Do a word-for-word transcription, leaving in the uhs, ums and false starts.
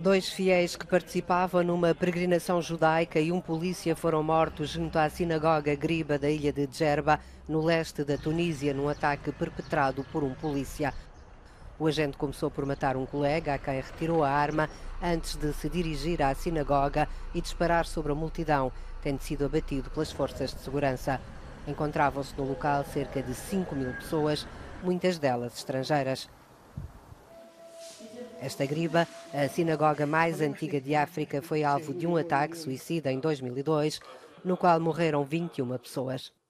Dois fiéis que participavam numa peregrinação judaica e um polícia foram mortos junto à sinagoga Griba da ilha de Djerba, no leste da Tunísia, num ataque perpetrado por um polícia. O agente começou por matar um colega, a quem retirou a arma, antes de se dirigir à sinagoga e disparar sobre a multidão, tendo sido abatido pelas forças de segurança. Encontravam-se no local cerca de cinco mil pessoas, muitas delas estrangeiras. Esta Griba, a sinagoga mais antiga de África, foi alvo de um ataque suicida em dois mil e dois, no qual morreram vinte e uma pessoas.